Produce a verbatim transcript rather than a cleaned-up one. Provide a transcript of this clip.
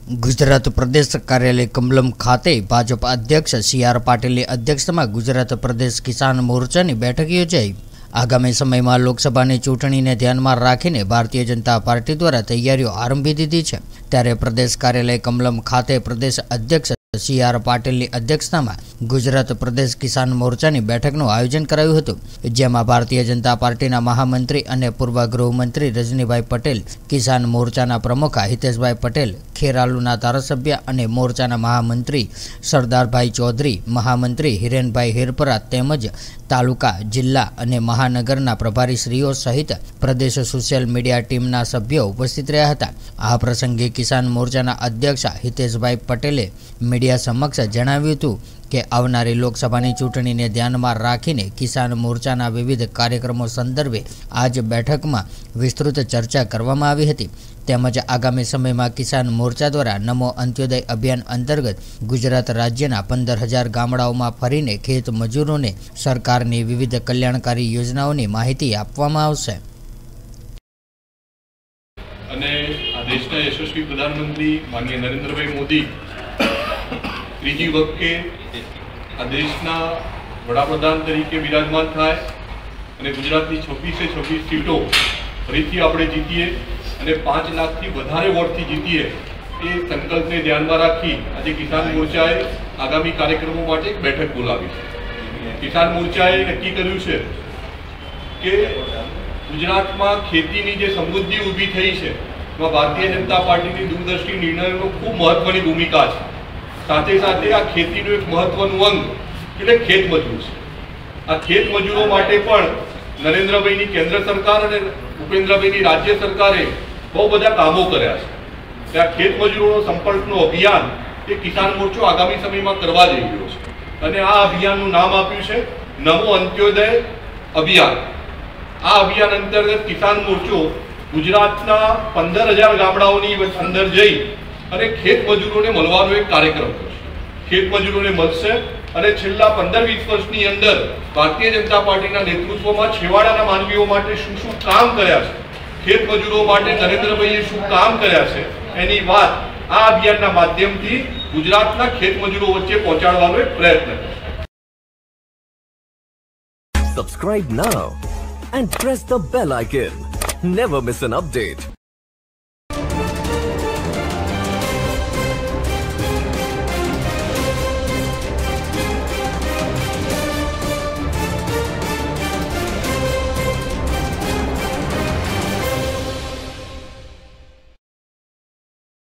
गुजरात प्रदेश कार्यालय कमलम खाते भाजपा अध्यक्ष सी आर पाटील अध्यक्षतामां गुजरात प्रदेश किसान मोर्चानी बैठक योजाई। आगामी समय में लोकसभा की चूंटणी ने ध्यान में राखीने भारतीय जनता पार्टी द्वारा तैयारीओ आरंभी दीधी है। त्यारे प्रदेश कार्यालय कमलम खाते प्रदेश अध्यक्ष सी आर पाटील की अध्यक्षता में गुजरात प्रदेश किसान मोर्चा की बैठकનું आयोजन कराયું હતું, જેમાં भारतीय जनता पार्टी महामंत्री और पूर्व गृहमंत्री रजनीभाई पटेल, किसान मोर्चा प्रमुख हितेशभाई पटेल, खेरालूना धारासभ्य और मोर्चा महामंत्री सरदारभाई चौधरी, महामंत्री हिरेनभाई हिरपरा तेमज तालुका, जिला और महानगरना प्रभारीश्रीओ सहित प्रदेश सोशल मीडिया टीमना सभ्यो उपस्थित रह्या हता। आ प्रसंगे किसान मोर्चाना अध्यक्ष हितेशभाई पटेले मीडिया समक्ष जणाव्युं हतुं के आवनारी लोकसभानी चूंटणीने ध्यानमां राखीने किसान मोर्चाना विविध कार्यक्रमों संदर्भे आज बैठकमां विस्तृत चर्चा करवामां आवी हती। તેમજ आगामी समय में किसान मोर्चा द्वारा नमो अंत्योदय अभियान अंतर्गत गुजरात राज्यना पंदर हजार गामडाओमां फरीने खेत मजूरोने सरकारनी विविध कल्याणकारी योजनाओनी माहिती आपवामां आवशे। અને આ દેશના યશસ્વી પ્રધાનમંત્રી માનનીય નરેન્દ્રભાઈ મોદી ત્રીજી વખતે આ દેશના વડાપ્રધાન તરીકે વિરાજમાન થાય અને ગુજરાતની છવ્વીસે છવ્વીસ સીટો ફરીથી આપણે જીતીએ અને પાંચ લાખથી વધારે વોટથી જીતીએ એ સંકલ્પને ધ્યાનમાં રાખી આજે કિસાન મોરચાએ આગામી કાર્યક્રમો માટે એક બેઠક બોલાવી છે। કિસાન મોરચાએ નક્કી કર્યું છે કે ગુજરાતમાં ખેતીની જે સમૃદ્ધિ ઊભી થઈ છે એમાં ભારતીય જનતા પાર્ટીની દૂરદર્શી નિર્ણયોનો ખૂબ મહત્વની ભૂમિકા છે। સાથે સાથે આ ખેતીનું એક મહત્વનું અંગ એટલે ખેત મજૂર છે। આ ખેત મજૂરો માટે પણ નરેન્દ્રભાઈની કેન્દ્ર સરકાર અને ભૂપેન્દ્રભાઈની રાજ્ય સરકારે બહુ બધા કામો કર્યા છે। ત્યાં ખેત મજૂરોનો સંપર્કનો અભિયાન એ કિસાન મોરચો આગામી સમયમાં કરવા જઈ રહ્યો છે અને આ અભિયાનનું નામ આપ્યું છે નમો અંત્યોદય અભિયાન। આ અભિયાન અંતર્ગત કિસાન મોરચો ગુજરાતના પંદર હજાર ગામડાઓની અંદર જઈ અને ખેત મજૂરોને મળવાનો એક કાર્યક્રમ કરશે। ખેત મજૂરોને મળશે અને છેલ્લા પંદર વીસ વર્ષની અંદર ભારતીય જનતા પાર્ટીના નેતૃત્વમાં છેવાડાના માનવીઓ માટે શું શું કામ કર્યા છે, ખેત મજૂરો માટે નરેન્દ્રભાઈએ શું કામ કર્યા છે એની વાત આ અભિયાનના માધ્યમથી ગુજરાતના ખેત મજૂરો વચ્ચે પહોંચાડવાનો એક પ્રયત્ન કરશે। Subscribe now and press the bell icon. Never miss an update.